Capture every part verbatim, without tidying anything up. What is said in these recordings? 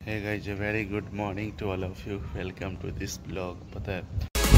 Hey guys, a very good morning to all of you. Welcome to this vlog. पता है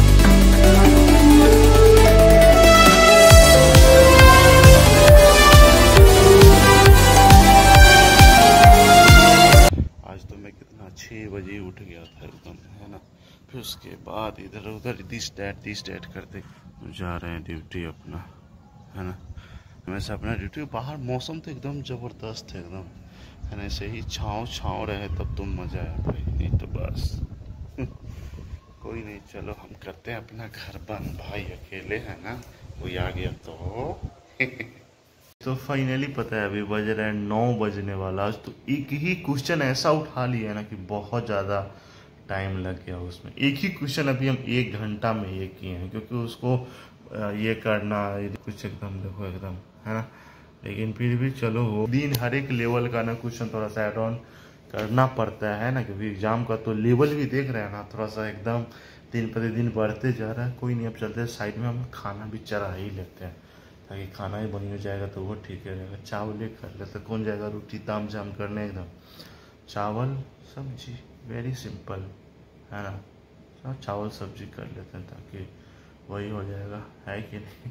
आज तो मैं कितना छः बजे उठ गया था एकदम, है ना। फिर उसके बाद इधर उधर दिस डैट दिस डैट करते जा रहे हैं ड्यूटी अपना, है ना। वैसे अपना ड्यूटी बाहर मौसम तो एकदम ज़बरदस्त है एकदम, है ना। ऐसे ही छाँव छाँव रहे तब तो मज़ा है भाई, नहीं तो बस कोई नहीं। चलो हम करते हैं अपना घर बंद, भाई अकेले हैं ना, कोई आ गया तो तो फाइनली पता है अभी बज रहे हैं नौ बजने वाला। आज तो एक ही क्वेश्चन ऐसा उठा लिया है ना कि बहुत ज़्यादा टाइम लग गया उसमें। एक ही क्वेश्चन अभी हम एक घंटा में ये किए हैं, क्योंकि उसको ये करना कुछ एकदम देखो एकदम, है ना। लेकिन फिर भी चलो वो दिन हर एक लेवल का ना क्वेश्चन थोड़ा सा एड ऑन करना पड़ता है ना, क्योंकि एग्जाम का तो लेवल भी देख रहे हैं ना, थोड़ा सा एकदम दिन प्रतिदिन बढ़ते जा रहा है। कोई नहीं, अब चलते हैं साइड में, हम खाना भी चढ़ा ही लेते हैं ताकि खाना ही बनी हो जाएगा तो वो ठीक रहेगा। चावल ही कर लेते, कौन जाएगा रोटी ताम झाम करने, एकदम चावल सब्जी वेरी सिंपल, है ना। तो चावल सब्जी कर लेते हैं ताकि वही हो जाएगा, है कि नहीं।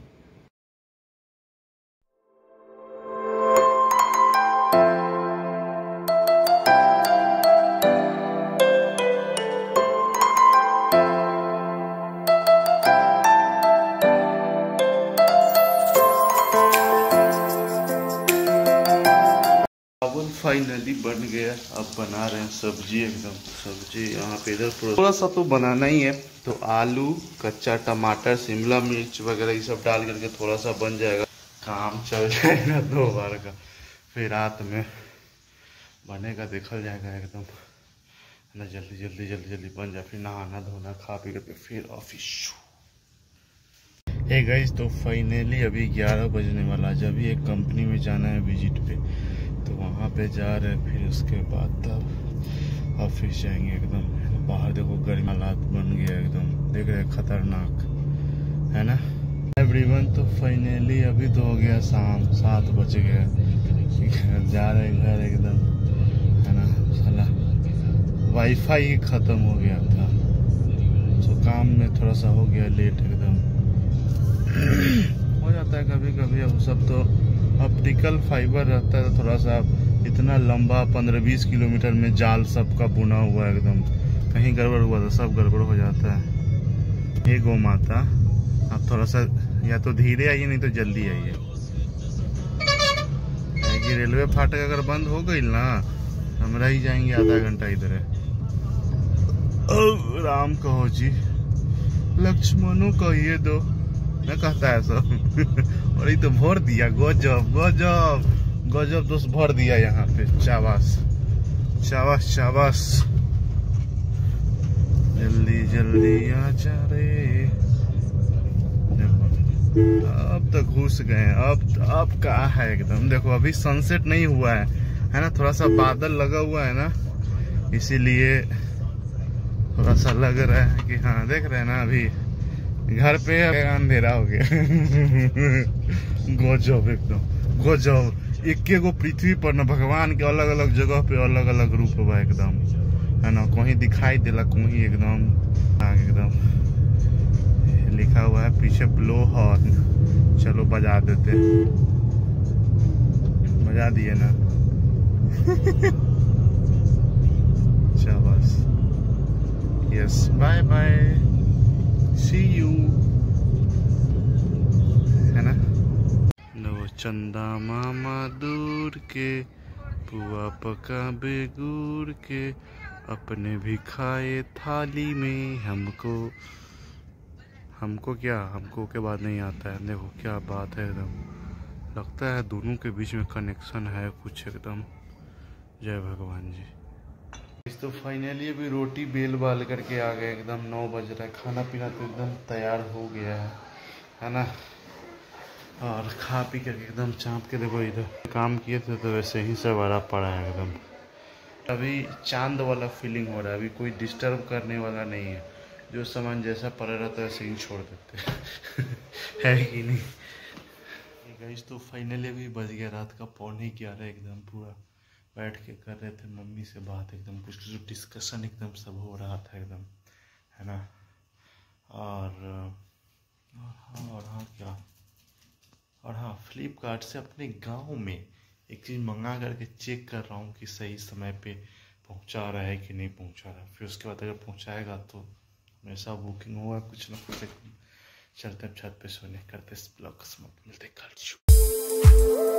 चावल फाइनली बन गया, अब बना रहे हैं सब्जी एकदम। सब्जी यहाँ पे इधर थोड़ा सा तो बनाना ही है, तो आलू कच्चा टमाटर शिमला मिर्च वगैरह ये सब डाल करके थोड़ा सा बन जाएगा, काम चल जाएगा दो बार का। फिर रात में बनेगा देखल जाएगा एकदम, है ना। जल्दी जल्दी जल्दी जल्दी बन जाए, फिर नहाना धोना खा पी करके फिर ऑफिस। हे गाइस, तो फाइनली अभी ग्यारह बजने वाला। जब एक कंपनी में जाना है विजिट पे, तो वहाँ पे जा रहे हैं। फिर उसके बाद तब ऑफिस जाएंगे एकदम। बाहर देखो गर्मी हालात बन गया एकदम, देख रहे खतरनाक, है ना एवरीवन। तो फाइनली अभी तो हो गया शाम, सात बज गया, जा रहे घर एकदम, है ना। साला वाईफाई ख़त्म हो गया था, तो काम में थोड़ा सा हो गया लेट एकदम हो जाता है कभी कभी। अब सब तो ऑप्टिकल फाइबर रहता है, थोड़ा सा इतना लंबा पंद्रह बीस किलोमीटर में जाल सबका बुना हुआ है एकदम, कहीं गड़बड़ हुआ तो सब गड़बड़ हो जाता है। ये गौ माता, अब थोड़ा सा या तो धीरे आइए नहीं तो जल्दी आइए, कि रेलवे फाटक अगर बंद हो गई ना, हम रह ही जाएंगे आधा घंटा इधर है। राम कहो जी, लक्ष्मणों कहिए दो, मैं कहता है सब और ये तो भर दिया, गजब गजब गजब दोस्त, भर दिया यहाँ पे। शाबाश शाबाश शाबाश, जल्दी जल्दी आ जा रे। अब तो घुस गए, अब अब कहाँ है एकदम। देखो अभी सनसेट नहीं हुआ है, है ना। थोड़ा सा बादल लगा हुआ है ना, इसीलिए थोड़ा सा लग रहा है कि हाँ देख रहे हैं ना, अभी घर पे अंधेरा हो गया गजब एकदम गजब। एक गो पृथ्वी पर ना भगवान के अलग अलग जगह पे अलग अलग रूप बा एकदम, है ना। कहीं दिखाई देला, कहीं एकदम एकदम लिखा हुआ है पीछे ब्लो हॉर्न। चलो बजा देते, बजा दिए ना शाबाश, yes bye bye, see you, है ना। नो चंदा मामा दूर के, पुआ पका बेगूर के, अपने भी खाए थाली में। हमको हमको क्या हमको के बाद नहीं आता है। देखो क्या बात है एकदम, लगता है दोनों के बीच में कनेक्शन है कुछ एकदम। जय भगवान जी। तो फाइनली अभी रोटी बेल बाल करके आ गए एकदम, नौ बज रहा है। खाना पीना तो एकदम तैयार हो गया है, है ना। और खा पी करके एकदम चाँप के देखो, इधर काम किए थे तो वैसे ही सब भरा पड़ा है एकदम। अभी चांद वाला फीलिंग हो रहा है, अभी कोई डिस्टर्ब करने वाला नहीं है। जो सामान जैसा पड़ा रहता है वैसे ही छोड़ देते है कि नहीं। गाइस तो फाइनली अभी बज गया रात का पौने ग्यारह एकदम पूरा। बैठ के कर रहे थे मम्मी से बात, एकदम कुछ कुछ डिस्कशन एकदम सब हो रहा था एकदम, है ना। और और हाँ और हाँ क्या और हाँ फ्लिपकार्ट से अपने गांव में एक चीज़ मंगा करके चेक कर रहा हूँ कि सही समय पे पहुंचा रहा है कि नहीं पहुंचा रहा है। फिर उसके बाद अगर पहुंचाएगा तो हमेशा बुकिंग होगा कुछ ना कुछ। चलते हैं छत पे सोने, करते ब्लॉग समाप्त, मिलते कल।